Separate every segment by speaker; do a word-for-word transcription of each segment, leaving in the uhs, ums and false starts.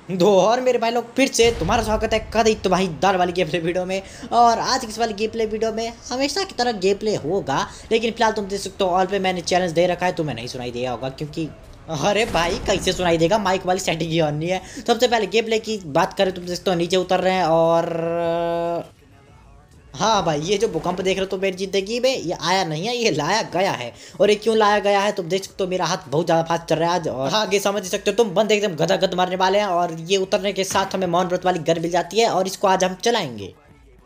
Speaker 1: दो और मेरे भाई लोग फिर से तुम्हारा स्वागत है कद तो भाई दार वाली गेम प्ले वीडियो में। और आज की इस वाली गेम प्ले वीडियो में हमेशा की तरह गेम प्ले होगा, लेकिन फिलहाल तुम देख सकते हो ऑल पे मैंने चैलेंज दे रखा है, तुम्हें नहीं सुनाई दिया होगा क्योंकि अरे भाई कैसे सुनाई देगा, माइक वाली सेटिंग ही ऑन नहीं है। सबसे पहले गेम प्ले की बात करें, तुम देख सकते हो नीचे उतर रहे हैं और हाँ भाई ये जो भूकंप देख रहे हो तो मेरी जिंदगी में ये आया नहीं है, ये लाया गया है। और ये क्यों लाया गया है तुम देख सकते हो, मेरा हाथ बहुत ज़्यादा फास्ट चल रहा है आज। और हाँ आगे समझ सकते हो तुम, बंद एकदम गदा गद मारने वाले हैं। और ये उतरने के साथ हमें मौन व्रत वाली गन मिल जाती है और इसको आज हम चलाएंगे।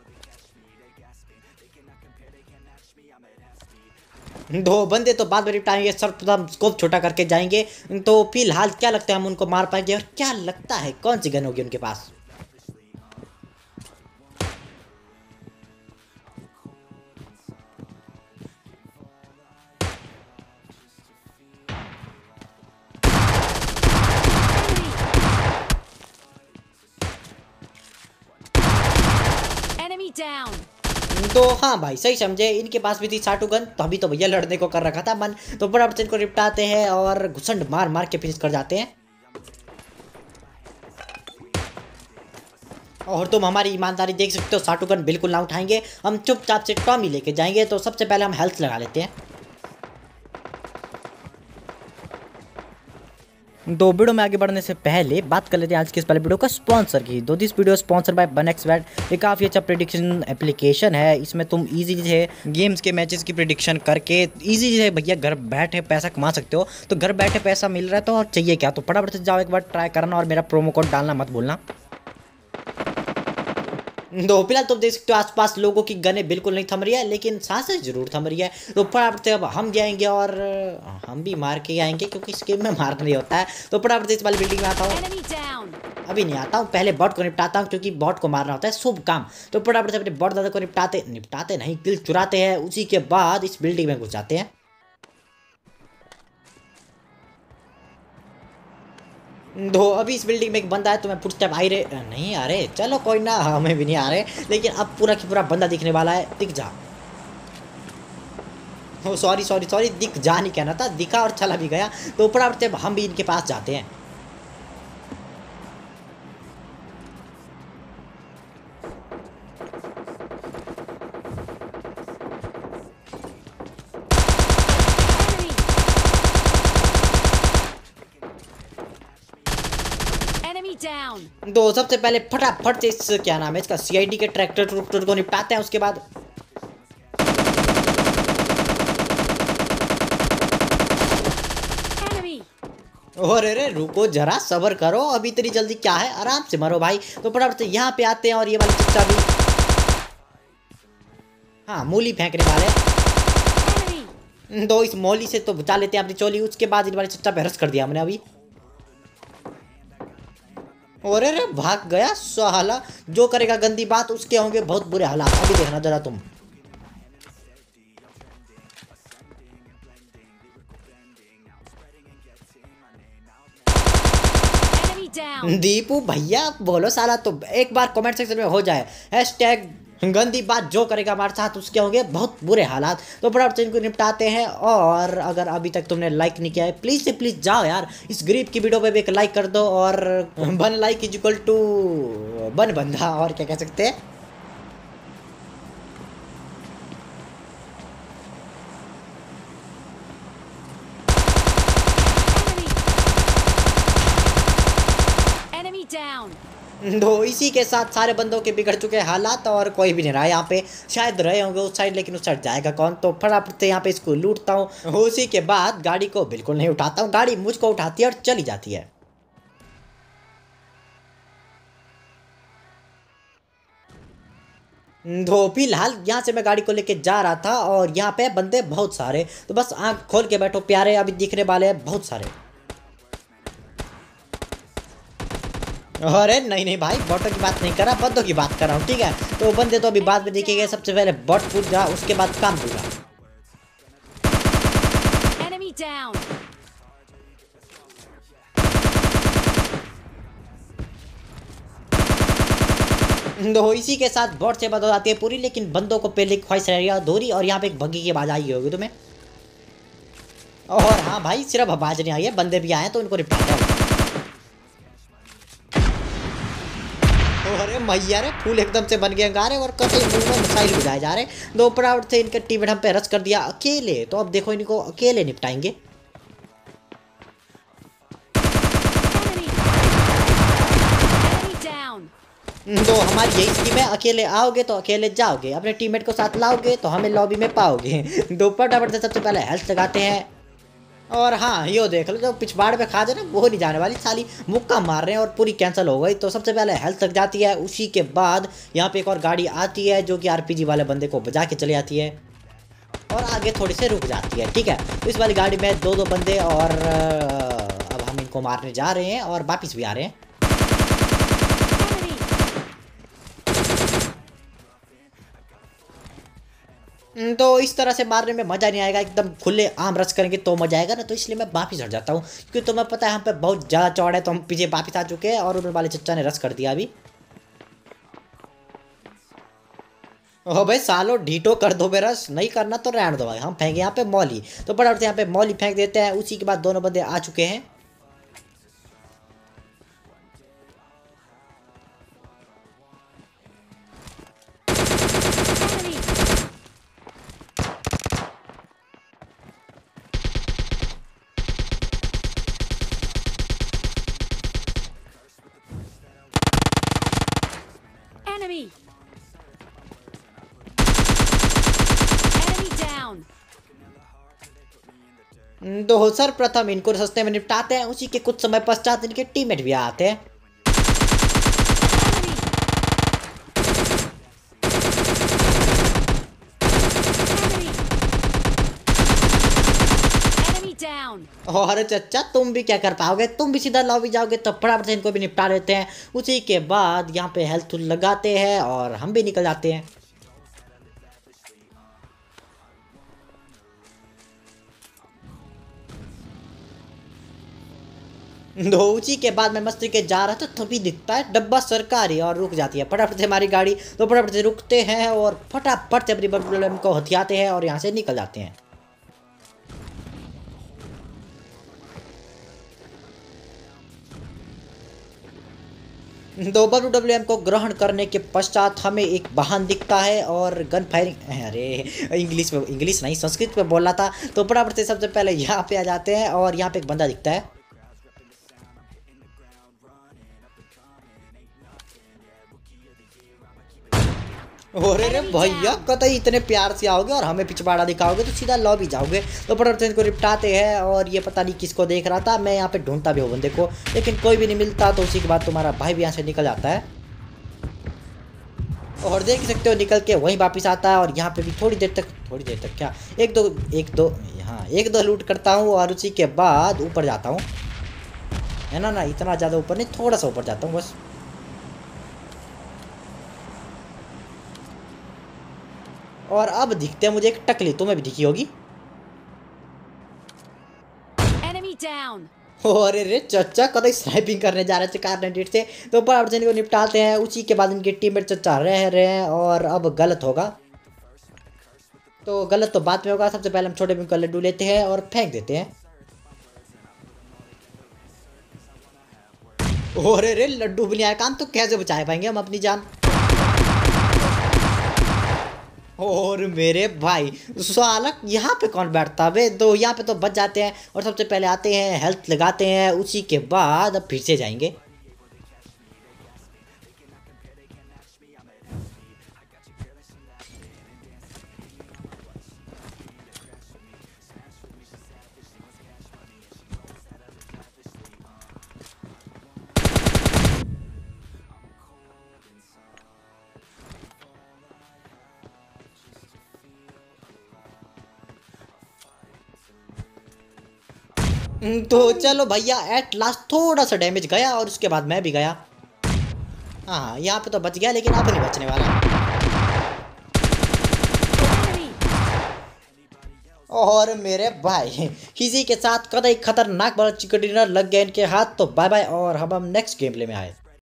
Speaker 1: दो बंदे तो बाद में निपटाएंगे, सर्वप्रथम स्कोप छोटा करके जाएंगे। तो फिलहाल क्या लगता है हम उनको मार पाएंगे, और क्या लगता है कौन सी गन होगी उनके पास।
Speaker 2: Enemy down.
Speaker 1: तो हाँ भाई सही समझे, इनके पास भी थी साटू गन, तो अभी तो भैया लड़ने को कर रखा था मन। तो फटाफट इनको निपटाते हैं और घुसंड मार मार के फिनिश कर जाते हैं। और तुम हमारी ईमानदारी देख सकते हो, साटू गन बिल्कुल ना उठाएंगे, हम चुपचाप से टॉमी लेके जाएंगे। तो सबसे पहले हम हेल्थ लगा लेते हैं। दो वीडियो में आगे बढ़ने से पहले बात कर लेते हैं आज की इस पहले वीडियो का स्पॉन्सर की। दो this video sponsor by one x bet. ये काफ़ी अच्छा प्रेडिक्शन एप्लीकेशन है, इसमें तुम इजी से गेम्स के मैचेस की प्रेडिक्शन करके इजी से भैया घर बैठे पैसा कमा सकते हो। तो घर बैठे पैसा मिल रहा है तो और चाहिए क्या, तो फटाफट से जाओ एक बार ट्राई करना और मेरा प्रोमो कोड डालना मत भूलना। तो फिलहाल तुम देख सकते हो आसपास लोगों की गने बिल्कुल नहीं थम रही है, लेकिन सांसें जरूर थम रही है। तो फटाफट से अब हम जाएंगे और हम भी मार के आएंगे क्योंकि इस गेम में मार नहीं होता है। तो फटाफट से इस वाली बिल्डिंग में आता हूँ,
Speaker 2: Enemy down.
Speaker 1: अभी नहीं आता हूँ, पहले बॉट को निपटाता हूँ क्योंकि बॉट को मारना होता है शुभ काम। तो फटाफट से अपने बॉट दादा को निपटाते निपटाते नहीं किल चुराते हैं, उसी के बाद इस बिल्डिंग में घुस जाते हैं। दो अभी इस बिल्डिंग में एक बंदा है, तो मैं फुटस्टेप आ ही रहे नहीं आ रहे, चलो कोई ना, हमें भी नहीं आ रहे, लेकिन अब पूरा की पूरा बंदा दिखने वाला है। दिख जा, ओ सॉरी सॉरी सॉरी दिख जा नहीं कहना था, दिखा और चला भी गया। तो फटाफट से हम भी इनके पास जाते हैं।
Speaker 2: Enemy down.
Speaker 1: तो सबसे पहले फटाफट से इस क्या नाम है इसका सीआईडी के ट्रैक्टर ट्रैक्टर को निपटाते हैं, उसके बाद
Speaker 2: Enemy.
Speaker 1: और अरे रुको जरा सब्र करो, अभी इतनी जल्दी क्या है, आराम से मरो भाई। तो फटाफट से यहाँ पे आते हैं और ये वाली चच्चा भी हाँ मूली फेंकने वाले
Speaker 2: Enemy.
Speaker 1: तो इस मौली से तो बचा लेते हैं अपनी चोली। उसके बाद इन वाले चच्चा पे हरस कर दिया हमने अभी। और अरे भाग गया साला, जो करेगा गंदी बात उसके होंगे बहुत बुरे हालात। अभी देखना जरा तुम,
Speaker 2: Enemy down.
Speaker 1: दीपू भैया बोलो साला, तो एक बार कमेंट सेक्शन में हो जाए हैशटैग गंदी बात, जो करेगा हमारे साथ उसके होंगे बहुत बुरे हालात। तो फटाफट से इनको निपटाते हैं। और अगर अभी तक तुमने लाइक नहीं किया है प्लीज़ से प्लीज़ जाओ यार, इस गरीब की वीडियो पे भी एक लाइक कर दो। और one like is equal to one बंदा, और क्या कह सकते हैं।
Speaker 2: Enemy. Enemy down.
Speaker 1: तो इसी के साथ सारे बंदों के बिगड़ चुके हालात और कोई भी नहीं रहा यहाँ पे। शायद रहे होंगे उस साइड, लेकिन उस साइड जाएगा कौन। तो फटाफट से यहाँ पे इसको लूटता हूँ। उसी के बाद गाड़ी को बिल्कुल नहीं उठाता हूँ, गाड़ी मुझको उठाती है और चली जाती है। तो फिलहाल यहाँ से मैं गाड़ी को लेके जा रहा था और यहाँ पे बंदे बहुत सारे, तो बस आँख खोल के बैठो प्यारे, अभी दिखने वाले हैं बहुत सारे। अरे नहीं नहीं भाई, बॉटों की बात नहीं कर रहा, बंदों की बात कर रहा हूँ, ठीक है। तो बंदे तो अभी बाद में दिखेंगे, सबसे पहले बॉट फूट जा, उसके बाद काम पूरा।
Speaker 2: Enemy down.
Speaker 1: तो इसी के साथ बॉट से बदल आती है पूरी, लेकिन बंदों को पहले ख्वाहिश रह अधूरी। और यहाँ पे एक बग्गी की आवाज आई होगी तुम्हें। और हाँ भाई सिर्फ आवाज नहीं आई है, बंदे भी आए हैं तो इनको निपटाते हैं। अरे मैया रे फूल एकदम से बन गए अंगारे और कतई मुंह में मिसाइल बुझाए जा रहे। दो फटाफट से इनके टीममेट हम पे रश कर दिया अकेले। तो अब देखो इनको अकेले निपटाएंगे। तो हमारी यही स्कीम है, अकेले आओगे तो अकेले जाओगे, अपने टीममेट को साथ लाओगे तो हमें लॉबी में पाओगे। दो फटाफट से सबसे पहले हेल्थ लगाते हैं। और हाँ यो देख लो, जो पिछवाड़ पे खा जाए ना वो नहीं जाने वाली, साली मुक्का मार रहे हैं और पूरी कैंसिल हो गई। तो सबसे पहले हेल्थ लग जाती है। उसी के बाद यहाँ पे एक और गाड़ी आती है जो कि आरपीजी वाले बंदे को बजा के चली जाती है और आगे थोड़ी से रुक जाती है। ठीक है, तो इस वाली गाड़ी में दो दो बंदे और अब हम इनको मारने जा रहे हैं और वापिस भी आ रहे हैं। तो इस तरह से मारने में मज़ा नहीं आएगा, एकदम खुले आम रश करेंगे तो मज़ा आएगा ना। तो इसलिए मैं वापिस हट जाता हूँ क्योंकि तुम्हें पता है हम पे बहुत ज़्यादा चौड़ है। तो हम पीछे वापिस आ चुके हैं और उन वाले चच्चा ने रश कर दिया अभी। ओ भाई सालो ढीटो कर दो बे, रश नहीं करना तो रहने दो भाई। हम फेंके यहाँ पे मौली, तो फटाफट से यहाँ पे मौली फेंक देते हैं। उसी के बाद दोनों बंदे आ चुके हैं।
Speaker 2: Enemy! Enemy down!
Speaker 1: तो सर्वप्रथम इनको सस्ते में निपटाते हैं। उसी के कुछ समय पश्चात इनके टीममेट भी आते हैं। और चच्चा तुम भी क्या कर पाओगे, तुम भी सीधा लॉबी जाओगे। तो फटाफट से इनको भी निपटा लेते हैं। उसी के बाद यहाँ पे हेल्थ लगाते हैं और हम भी निकल जाते हैं। तो उसी के बाद मैं मस्ती के जा रहा था तभी दिखता है डब्बा सरकारी और रुक जाती है फटाफट से हमारी गाड़ी। तो फटाफट से रुकते हैं और फटाफट से अपनी बम को हथियाते हैं और यहाँ से निकल जाते हैं। तो डब्ल्यू डब्ल्यू एम को ग्रहण करने के पश्चात हमें एक वाहन दिखता है और गन फायरिंग, अरे इंग्लिश में, इंग्लिश नहीं संस्कृत में बोला था। तो फटाफट से सबसे पहले यहाँ पे आ जाते हैं और यहाँ पे एक बंदा दिखता है। और अरे भैया कतई इतने प्यार से आओगे और हमें पिछवाड़ा दिखाओगे तो सीधा लॉबी जाओगे। तो फटाफट से इनको निपटाते हैं और ये पता नहीं किसको देख रहा था, मैं यहाँ पे ढूंढता भी हूँ बंदे को लेकिन कोई भी नहीं मिलता। तो उसी के बाद तुम्हारा भाई भी यहाँ से निकल जाता है और देख सकते हो निकल के वहीं वापस आता है। और यहाँ पे भी थोड़ी देर तक, थोड़ी देर तक क्या एक दो एक दो हाँ एक दो लूट करता हूँ और उसी के बाद ऊपर जाता हूँ, है ना ना इतना ज़्यादा ऊपर नहीं, थोड़ा सा ऊपर जाता हूँ बस। और अब दिखते हैं मुझे एक टकली, तुम्हें भी दिखी होगी।
Speaker 2: Enemy down!
Speaker 1: और अरे चच्चा कतई स्नाइपिंग करने जा रहे थे कारनेट से। तो फटाफट से इनको निपटाते हैं। उसी के बाद इनके टीममेट चच्चा रह रहे हैं और अब गलत होगा, तो गलत तो बाद में होगा। सबसे पहले हम छोटे भीम का लड्डू लेते हैं और फेंक देते हैं। और अरे लड्डू भी नहीं आया काम, तो कैसे बचा पाएंगे हम अपनी जान। और मेरे भाई सालक यहाँ पे कौन बैठता बे, तो यहाँ पे तो बच जाते हैं। और सबसे पहले आते हैं हेल्थ लगाते हैं। उसी के बाद अब फिर से जाएंगे। तो चलो भैया एट लास्ट थोड़ा सा डैमेज गया और उसके बाद मैं भी गया। हाँ यहाँ पे तो बच गया लेकिन अब नहीं बचने वाला। और मेरे भाई किसी के साथ कतई खतरनाक बड़ा चिकन डिनर लग गया इनके हाथ। तो बाय बाय और हम हम नेक्स्ट गेम प्ले में आए।